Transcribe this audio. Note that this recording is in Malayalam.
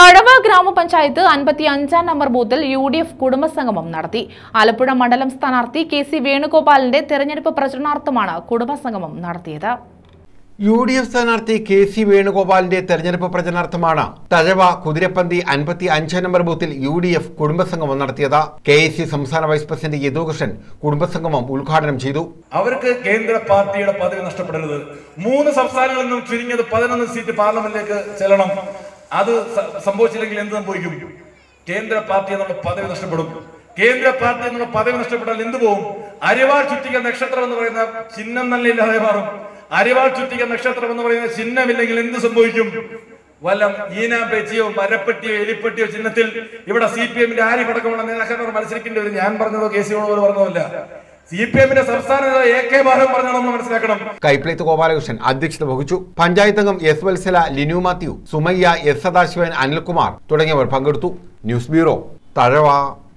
തഴവ ഗ്രാമപഞ്ചായത്ത് 55-ാം നമ്പർ ബൂത്തിൽ UDF കുടുംബസംഗമം നടത്തി. ആലപ്പുഴ മണ്ഡലം സ്ഥാനാർത്ഥി KC വേണുഗോപാലിന്റെ തെരഞ്ഞെടുപ്പ് പ്രചരണാർത്ഥമാണ് കുടുംബസംഗമം നടത്തിയത്. UDF സ്ഥാനാർത്ഥി KC വേണുഗോപാലിന്റെ തെരഞ്ഞെടുപ്പ് പ്രചരണാർത്ഥമാണ് തഴവ കുതിരപ്പന്തി 55-ാം നമ്പർ ബൂത്തിൽ UDF കുടുംബസംഗമം നടത്തിയത്. KAC സംസ്ഥാന വൈസ് പ്രസിഡന്റ് യദുകൃഷ്ണൻ കുടുംബസംഗമം ഉദ്ഘാടനം ചെയ്തു. അവർക്ക് കേന്ദ്ര പാർട്ടിയുടെ പദവി നഷ്ടപ്പെടരുത്. 3 സംസ്ഥാനങ്ങളിൽ നിന്നും ചുരുങ്ങിയത് 11 സീറ്റ് പാർലമെന്റിലേക്ക് ചെല്ലണം. അത് സംഭവിച്ചില്ലെങ്കിൽ എന്ത് സംഭവിക്കും? കേന്ദ്ര പാർട്ടി എന്നുള്ള പദവി നഷ്ടപ്പെടും. കേന്ദ്ര പാർട്ടി എന്നുള്ള പദവി നഷ്ടപ്പെട്ടാൽ എന്ത് പോകും? അരിവാൾ ചുറ്റിക നക്ഷത്രം എന്ന് പറയുന്ന ചിഹ്നം നല്ല ഇല്ലാതെ മാറും. അരിവാൾ ചുറ്റിക നക്ഷത്രം എന്ന് പറയുന്ന ചിഹ്നമില്ലെങ്കിൽ എന്ത് സംഭവിക്കും? വല്ല ഈനാമ്പേച്ചിയോ മരപ്പെട്ടിയോ എലിപ്പെട്ടിയോ ചിഹ്നത്തിൽ ഇവിടെ CPM-ന്റെ ആര്യടക്കമുള്ള നേതാക്കന്മാർ മത്സരിക്കേണ്ടി വരും. ഞാൻ പറഞ്ഞതോ KC വേണുഗോപാൽ പറഞ്ഞതല്ല. CPM-ന്റെ സംസ്ഥാന നേതാവ് AK ബാലൻ പറഞ്ഞാണെന്ന് മനസ്സിലാക്കണം. കൈപ്ലേത്ത് ഗോപാലകൃഷ്ണൻ അധ്യക്ഷത വഹിച്ചു. പഞ്ചായത്ത് അംഗം S വത്സല, ലിനു മാത്യു, സുമയ്യ, S സദാശിവൻ, അനിൽകുമാർ തുടങ്ങിയവർ പങ്കെടുത്തു. News bureau, Thazhava.